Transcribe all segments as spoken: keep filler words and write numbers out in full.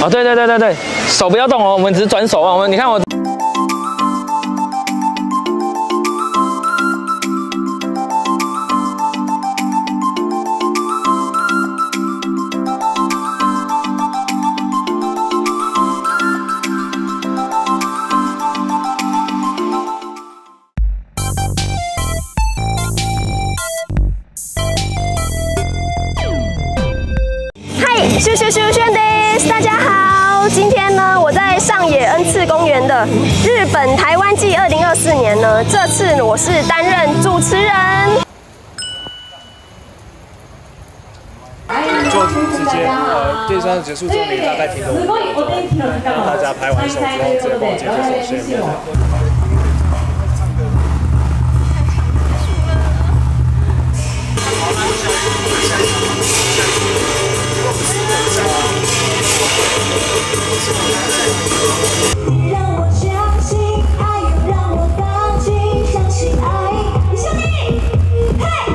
哦，对对对对对，手不要动哦，我们只是转手啊。我们你看我。 咻咻咻咻的，大家好！今天呢，我在上野恩赐公园的日本台湾季二零二四年呢，这次我是担任主持人。 就直接呃，电商结束之后，你大概停个五分钟，让大家拍完手之后，直接帮我解决手续。 让我相信爱，让我放弃相信爱，兄弟，嘿！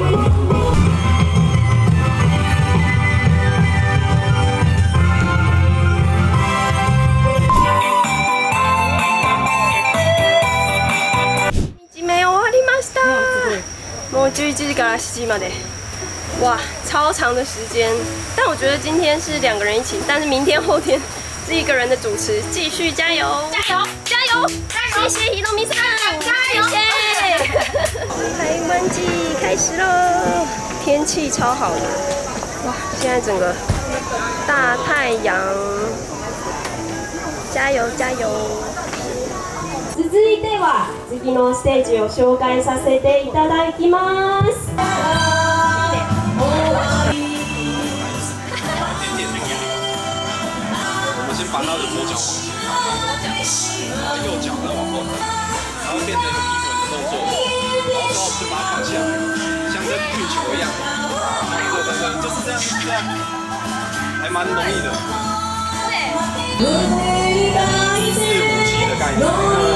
已经没終わりました。もうじゅういちじからしちじまで。 哇，超长的时间，但我觉得今天是两个人一起，但是明天后天是一个人的主持，继续加油，加油，加油，谢谢ひろみさん，加油，谢谢。台湾季开始了，天气超好的，哇，现在整个大太阳，加油加油。続いては次のステージを紹介させていただきます。 先把他的左脚往前，然后右脚再往后推，然后变成一个劈腿的动作，然后之后就把它放下来，像跟运球一样。对对对，就是这样，这样，还蛮容易的。四五七的概念，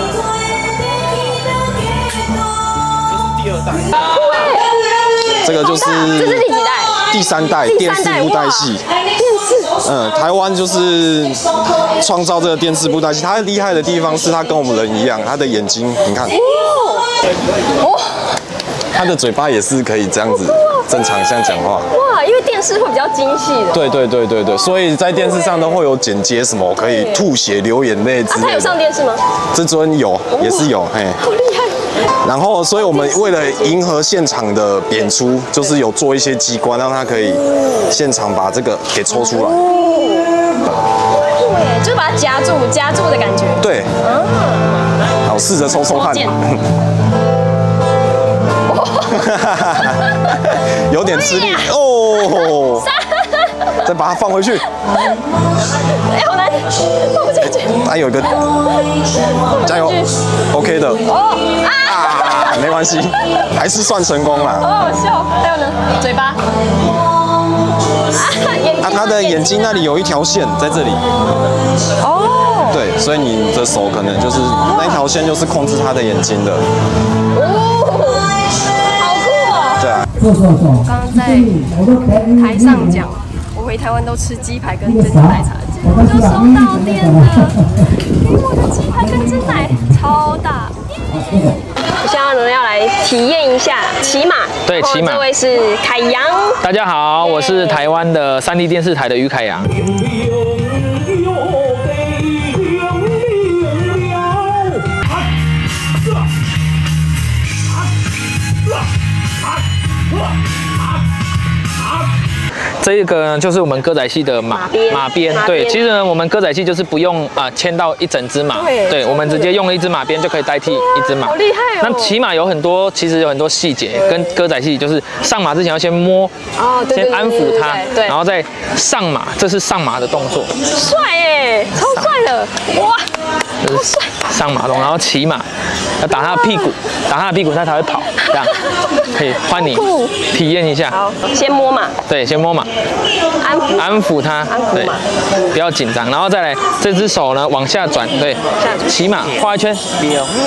这是第二代。 这个就是这是第几代？ 第三代电视布袋戏。 嗯，台湾就是创造这个电视布袋戏，它厉害的地方是它跟我们人一样，它的眼睛，你看，哦，它的嘴巴也是可以这样子正常像讲话。 哇，因为电视会比较精细的。对对对对对，所以在电视上都会有剪接什么，可以吐血、流眼泪之类的。 啊，它有上电视吗？ 这尊有，也是有，嘿。 好厉害。 然后，所以我们为了迎合现场的演出，就是有做一些机关，让它可以现场把这个给抽出来。 对，就是把它夹住，夹住的感觉。 对。好，我试着抽抽看。有点吃力哦。再把它放回去。 哎，好难，放不进去。 它有一个，加油 ，OK 的。哦啊，没关系，还是算成功了。 好好笑。还有呢，嘴巴。 啊，它的眼睛那里有一条线在这里。哦。对，所以你的手可能就是那条线，就是控制它的眼睛的。 哦，好酷哦。 对啊。 我刚刚在台上讲。 我回台湾都吃鸡排跟珍珠奶茶，结果就收到店了，给我的鸡排跟珍奶超大。我现在呢要来体验一下骑马， 对，骑马。 这位是凯阳。 大家好，我是台湾的三 D 电视台的于凯阳。 这个呢，就是我们歌仔戏的马马鞭。对，其实呢，我们歌仔戏就是不用啊牵到一整只马，对，我们直接用了一只马鞭就可以代替一只马。 好厉害哦！ 那骑马有很多，其实有很多细节，跟歌仔戏就是上马之前要先摸， 哦， 先安抚它， 对， 然后再上马，这是上马的动作。 帅哎，超帅的，哇！ 这是上马动，然后骑马要打他的屁股，打他的屁股，他才会跑。这样可以换你体验一下。 好，先摸马。对， 先摸马， 安抚安抚它，对，不要紧张。然后再来，这只手呢往下转，对，骑马画一圈，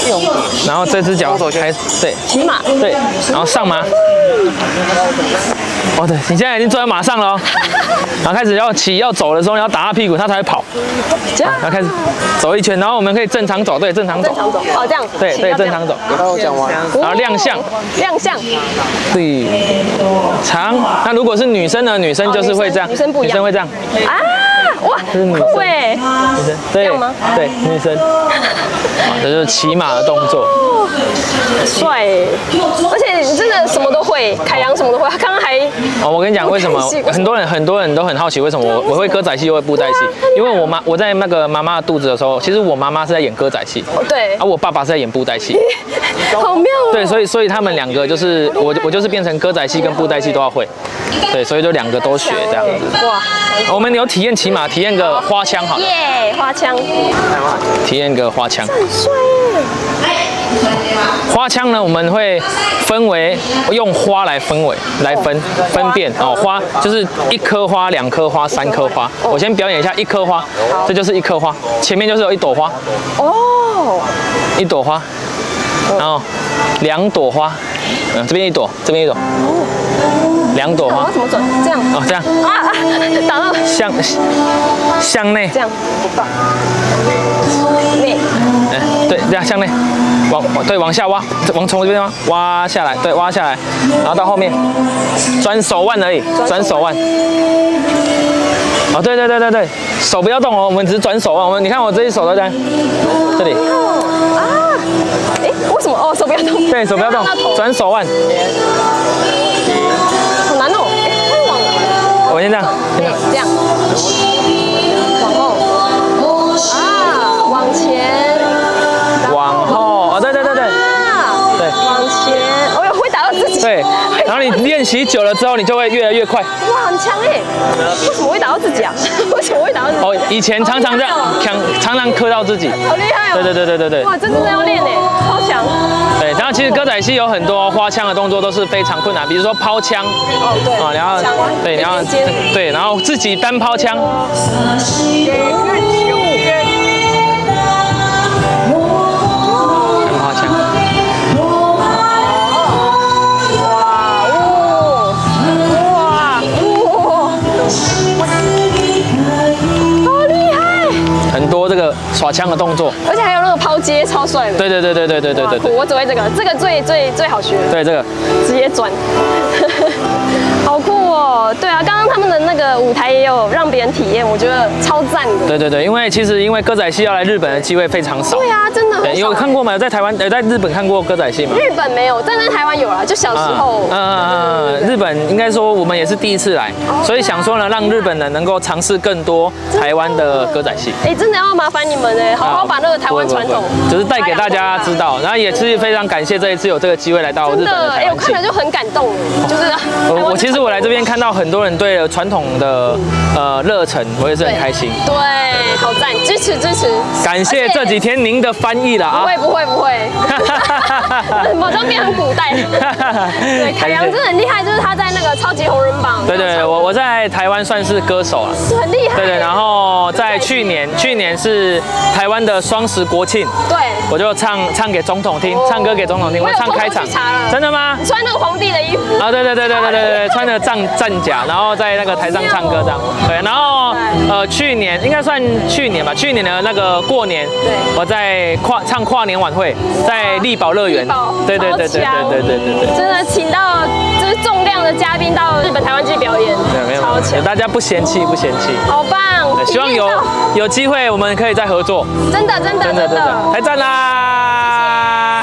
然后这只脚开，对， 骑马， 对，然后上马， 哦，对，你现在已经坐在马上了哦，然后开始要骑要走的时候，你要打他屁股，他才会跑。 这样， 然后开始走一圈，然后我们可以正常走，对，正常走。 正常走，哦，这样。 对对，正常走。 刚我讲完。 然后亮相。 亮相。 对。长。那如果是女生呢？女生就是会这样。 女生不一样。 女生会这样。 啊，哇，酷哎！ 女生。对。这样吗？对，女生。这就是骑马的动作。 帅哎！而且你真的什么都会，凯阳什么都会。他刚刚还…… 哦，我跟你讲，为什么很多人很多人都很好奇，为什么我我会歌仔戏又会布袋戏？因为我妈我在那个妈妈的肚子的时候，其实我妈妈是在演歌仔戏， 对， 啊，我爸爸是在演布袋戏， 好妙哦。 对，所以所以他们两个就是我我就是变成歌仔戏跟布袋戏都要会，对，所以就两个都学这样子。哇，我们有体验骑马，体验个花枪好了。 耶，花枪， 体验个花枪。 很帅耶。 花枪呢，我们会分为用花来分为来分分辨哦，花就是一颗花、两颗花、三颗花。我先表演一下一颗花，这就是一颗花，前面就是有一朵花哦，一朵花，然后两朵花，嗯，这边一朵，这边一朵，两朵花。 怎么转？这样哦，这样啊，打到向向内， 这样，内， 哎，对，这样向内。往对往下挖，往从这边挖挖下来，对挖下来，然后到后面转手腕而已，转手腕。哦，对对对对对，手不要动哦，我们只是转手腕。我们你看我这一手都在这里。 啊，哎，为什么？哦，手不要动。 对手不要动，转手腕。 好难哦，哎，太往。 我先这样， 这样。往后。啊，往前。 往后。对对对对，对， 往前，哦哟，会打到自己。 对，然后你练习久了之后，你就会越来越快。 哇，很强哎！为什么会打到自己啊？为什么会打到自己？ 哦，以前常常这样，常常常磕到自己。 好厉害哦！ 对对对对对对。 哇，这真的要练哎，超强。 对，然后其实歌仔戏有很多花枪的动作都是非常困难，比如说抛枪。 哦，对。啊， 然后对，然后对，然后自己单抛枪。耍枪的动作， 而且还有那个抛接，超帅的。 对对对对对对对对对。 我只会这个，这个最最最好学。 对这个， 直接转，好酷哦！对啊，刚刚他们的那个舞台也有让别人体验，我觉得超赞的。 对对对，因为其实因为歌仔戏要来日本的机会非常少。 对啊，真的很少。 有看过吗？有在台湾呃，在日本看过歌仔戏吗？ 日本没有，但在台湾有啦，就小时候。 嗯嗯嗯，日本应该说我们也是第一次来，所以想说呢，让日本人能够尝试更多台湾的歌仔戏。 哎，真的要麻烦你们哎，好好把那个台湾传统， 就是带给大家知道，然后也是非常感谢这一次有这个机会来到日本的台湾戏。 哎，我看了就很感动，就是我我其实我来这边看到很多人对传统的呃热忱，我也是很开心。 对，好赞，支持支持。 感谢这几天您的翻译了啊！ 不会不会不会，马上变成古代。对，凯阳真的很厉害，就是他在那个超级红人榜。 对对，我我在台湾算是歌手啊， 很厉害。 对对，然后在去年去年是台湾的双十国庆， 对， 我就唱唱给总统听，唱歌给总统听，我唱开场。真的吗？ 你穿那个皇帝的衣服。 啊，对对对对对对对，穿着战战甲，然后在那个台上唱歌这样。对，然后呃去年应该算去年吧，去年的那个过年，对，我在跨唱跨年晚会，在力宝乐园。对对对对对对对对对。 真的请到就是重量的嘉宾到日本台湾剧表演， 对，没有，超强，大家不嫌弃不嫌弃， 好棒！ 希望有有机会我们可以再合作。 真的真的真的真的， 太赞啦！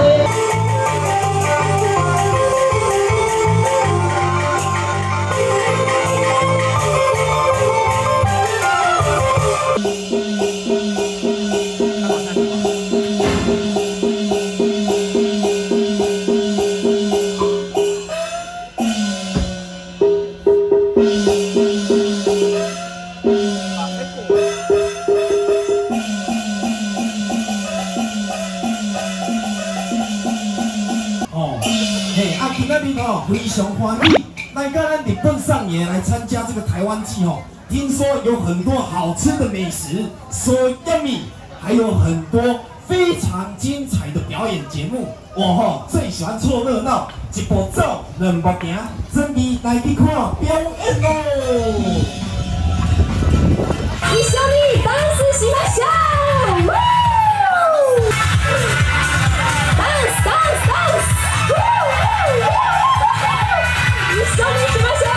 非常欢喜，来跟咱日本上野来参加这个台湾季哦。听说有很多好吃的美食 ，so yummy， 还有很多非常精彩的表演节目。我吼最喜欢凑热闹，一步走，两步行，真味来去看表演喽！ 一小米当时喜欢笑 ，dance dance dance， 一小米喜欢笑。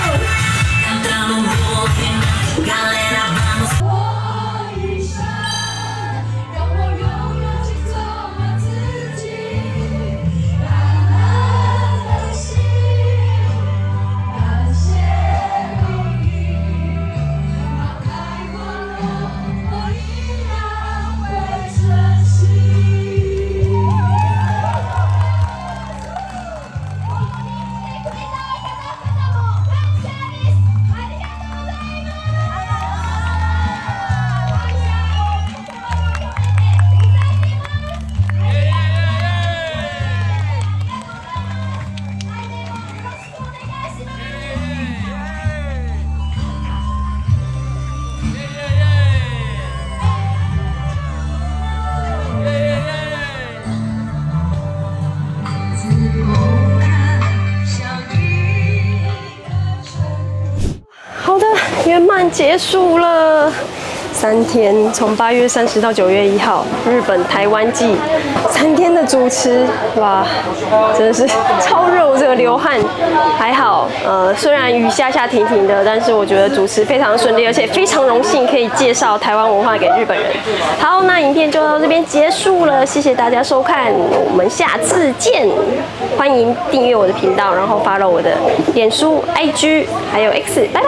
好的，圆满结束了。三天，从八月三十到九月一号，日本台湾季，三天的主持，哇，真的是超热，我这个流汗。还好，呃，虽然雨下下停停的，但是我觉得主持非常顺利，而且非常荣幸可以介绍台湾文化给日本人。好，那影片就到这边结束了，谢谢大家收看，我们下次见。欢迎订阅我的频道，然后 follow 我的脸书、I G 还有 X， 拜拜。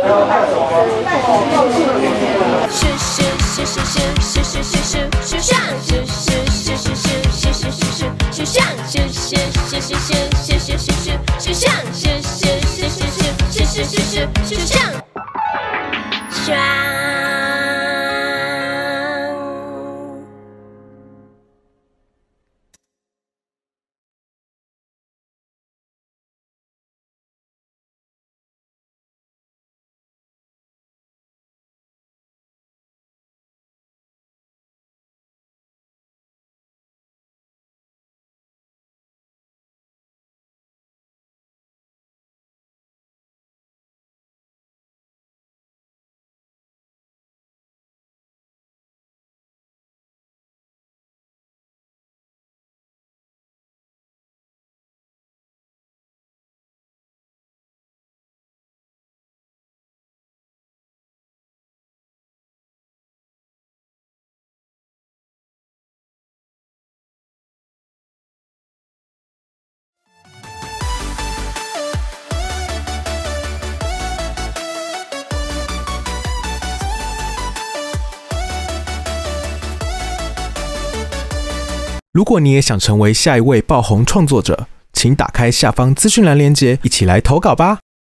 是是是是是是是是是是上是是是是是是是是是上是是是是是是是是是是上是是是是是是是是是是上上。 如果你也想成为下一位爆红创作者，请打开下方资讯栏链接，一起来投稿吧。